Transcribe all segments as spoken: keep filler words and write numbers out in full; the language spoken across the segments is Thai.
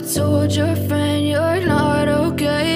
told your friend you're not okay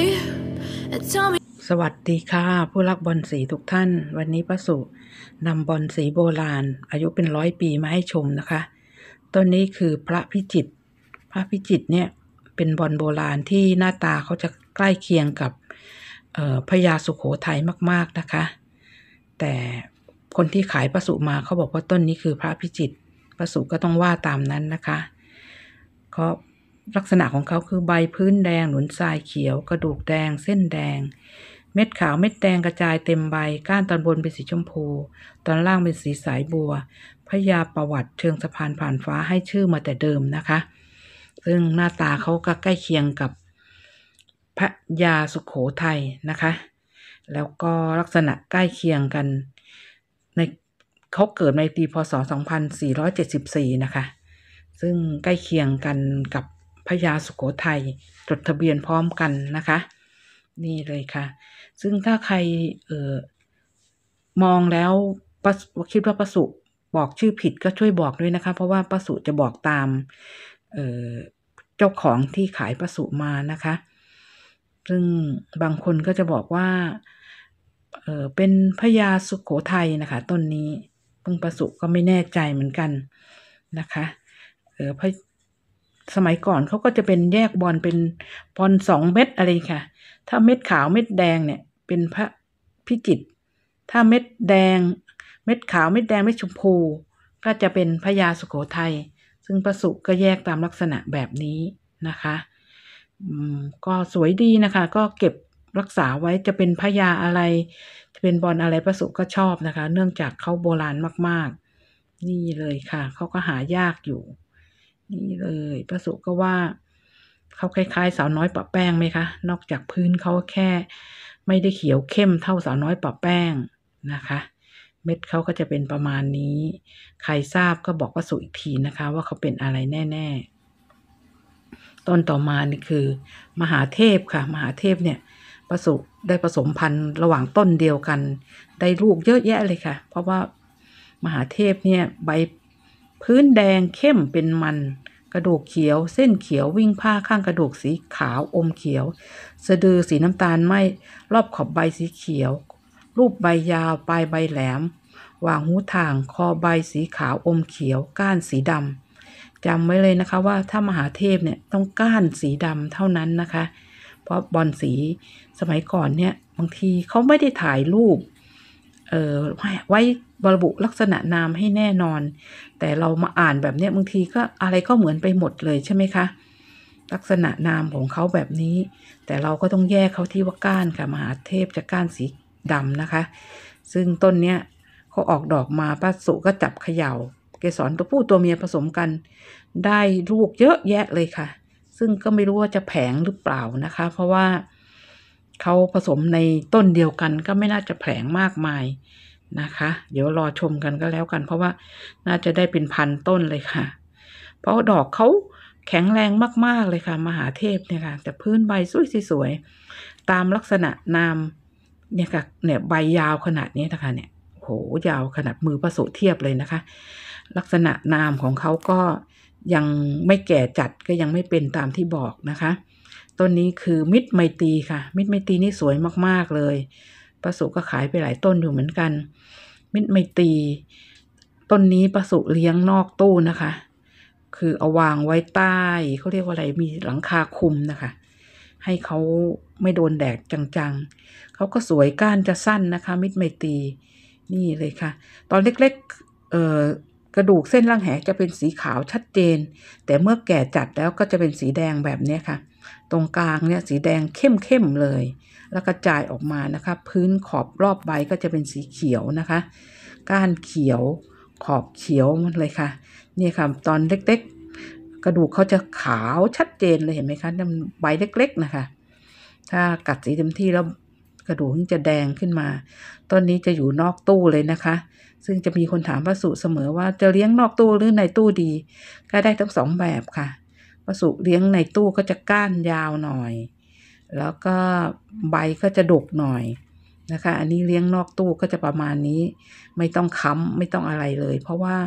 and tell me สวัสดีค่ะผู้รักบอลสีทุกท่านวันนี้ป้าสุนำบอลสีโบราณอายุเป็นร้อยปีมาให้ชมนะคะต้นนี้คือพระพิจิตรพระพิจิตรเนี่ยเป็นบอลโบราณที่หน้าตาเขาจะใกล้เคียงกับพญาสุโขทัยมากๆนะคะแต่คนที่ขายป้าสุมาเขาบอกว่าต้นนี้คือพระพิจิตรป้าสุก็ต้องว่าตามนั้นนะคะเขาลักษณะของเขาคือใบพื้นแดงหนุนทรายเขียวกระดูกแดงเส้นแดงเม็ดขาวเม็ดแดงกระจายเต็มใบก้านตอนบนเป็นสีชมพูตอนล่างเป็นสีสายบัวพญาประวัติเชิงสะพานผ่านฟ้าให้ชื่อมาแต่เดิมนะคะซึ่งหน้าตาเขาก็ใกล้เคียงกับพญาสุโขทัยนะคะแล้วก็ลักษณะใกล้เคียงกันในเขาเกิดในปีพ.ศ. สองพันสี่ร้อยเจ็ดสิบสี่นะคะซึ่งใกล้เคียงกันกับพญาสุโขทัยจดทะเบียนพร้อมกันนะคะนี่เลยค่ะซึ่งถ้าใครเอ่อมองแล้วป้าคิดว่าป้าสุบอกชื่อผิดก็ช่วยบอกด้วยนะคะเพราะว่าป้าสุจะบอกตามเอ่อเจ้าของที่ขายป้าสุมานะคะซึ่งบางคนก็จะบอกว่าเอ่อเป็นพญาสุโขทัยนะคะต้นนี้เพิ่งป้าสุก็ไม่แน่ใจเหมือนกันนะคะเอ่อพสมัยก่อนเขาก็จะเป็นแยกบอลเป็นบอลสองเม็ดอะไรค่ะถ้าเม็ดขาวเม็ดแดงเนี่ยเป็นพระพิจิตรถ้าเม็ดแดงเม็ดขาวเม็ดแดงเม็ดชมพูก็จะเป็นพญาสุโขทัยซึ่งป้าสุก็แยกตามลักษณะแบบนี้นะคะอืมก็สวยดีนะคะก็เก็บรักษาไว้จะเป็นพญาอะไรจะเป็นบอลอะไรป้าสุก็ชอบนะคะเนื่องจากเขาโบราณมากๆนี่เลยค่ะเขาก็หายากอยู่นี่เลยป้าสุก็ว่าเขาคล้ายๆสาวน้อยปะแป้งไหมคะนอกจากพื้นเขาแค่ไม่ได้เขียวเข้มเท่าสาวน้อยปะแป้งนะคะเม็ดเขาก็จะเป็นประมาณนี้ใครทราบก็บอกป้าสุอีกทีนะคะว่าเขาเป็นอะไรแน่ๆต้นต่อมานี่คือมหาเทพค่ะมหาเทพเนี่ยป้าสุได้ผสมพันธุ์ระหว่างต้นเดียวกันได้ลูกเยอะแยะเลยค่ะเพราะว่ามหาเทพเนี่ยใบพื้นแดงเข้มเป็นมันกระดูกเขียวเส้นเขียววิ่งผ้าข้างกระดูกสีขาวอมเขียวสะดือสีน้ำตาลไหมรอบขอบใบสีเขียวรูปใบยาวปลายใบแหลมวางหูทางคอใบสีขาวอมเขียวก้านสีดำจำไว้เลยนะคะว่าถ้ามหาเทพเนี่ยต้องก้านสีดำเท่านั้นนะคะเพราะบอลสีสมัยก่อนเนี่ยบางทีเขาไม่ได้ถ่ายรูปเอ่อไว้ระบุลักษณะนามให้แน่นอนแต่เรามาอ่านแบบนี้บางทีก็อะไรก็เหมือนไปหมดเลยใช่ไหมคะลักษณะนามของเขาแบบนี้แต่เราก็ต้องแยกเขาที่ว่าก้านค่ะมหาเทพจะก้านสีดำนะคะซึ่งต้นเนี้ยเขาออกดอกมาป้าสุก็จับเขย่าเกสรตัวผู้ตัวเมียผสมกันได้ลูกเยอะแยะเลยค่ะซึ่งก็ไม่รู้ว่าจะแผงหรือเปล่านะคะเพราะว่าเขาผสมในต้นเดียวกันก็ไม่น่าจะแผงมากมายนะคะเดี๋ยวรอชมกันก็แล้วกันเพราะว่าน่าจะได้เป็นพันต้นเลยค่ะเพราะดอกเขาแข็งแรงมากๆเลยค่ะมหาเทพเนี่ยค่ะแต่พื้นใบสวยๆตามลักษณะนามเนี่ยค่ะเนี่ยใบยาวขนาดนี้นะคะเนี่ยโหยาวขนาดมือป้าสุเทียบเลยนะคะลักษณะนามของเขาก็ยังไม่แก่จัดก็ยังไม่เป็นตามที่บอกนะคะต้นนี้คือมิตรไมตรีค่ะมิตรไมตรีนี่สวยมากๆเลยป้าสุก็ขายไปหลายต้นอยู่เหมือนกันมิตรไมตรีต้นนี้ป้าสุเลี้ยงนอกตู้นะคะคือเอาวางไว้ใต้เขาเรียกว่าอะไรมีหลังคาคุมนะคะให้เขาไม่โดนแดดจังๆเขาก็สวยก้านจะสั้นนะคะมิตรไมตรีนี่เลยค่ะตอนเล็กๆเอ่อกระดูกเส้นล่างแหจะเป็นสีขาวชัดเจนแต่เมื่อแก่จัดแล้วก็จะเป็นสีแดงแบบนี้ค่ะตรงกลางเนี่ยสีแดงเข้มๆเลยแล้วกระจายออกมานะคะพื้นขอบรอบใบก็จะเป็นสีเขียวนะคะก้านเขียวขอบเขียวมันเลยค่ะนี่ค่ะตอนเล็กๆกระดูกเขาจะขาวชัดเจนเลยเห็นไหมคะใบเล็กๆนะคะถ้ากัดสีเต็มที่แล้วกระดูกจะแดงขึ้นมาต้นนี้จะอยู่นอกตู้เลยนะคะซึ่งจะมีคนถามป้าสุเสมอว่าจะเลี้ยงนอกตู้หรือในตู้ดีก็ได้ทั้งสองแบบค่ะป้าสุเลี้ยงในตู้ก็จะก้านยาวหน่อยแล้วก็ใบก็จะดกหน่อยนะคะอันนี้เลี้ยงนอกตู้ก็จะประมาณนี้ไม่ต้องค้ำไม่ต้องอะไรเลยเพราะว่า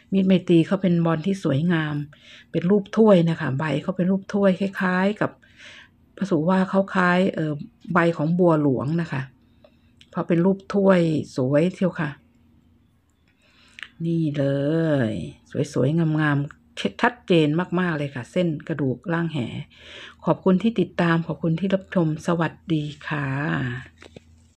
มีดไมตรีเขาเป็นบอลที่สวยงามเป็นรูปถ้วยนะคะใบเขาเป็นรูปถ้วยคล้ายๆกับพระสุว่าเขาคล้ายเออใบของบัวหลวงนะคะเพราะเป็นรูปถ้วยสวยเที่ยวค่ะนี่เลยสวยๆงามๆชัดเจนมากๆเลยค่ะเส้นกระดูกล่างแหขอบคุณที่ติดตามขอบคุณที่รับชมสวัสดีค่ะ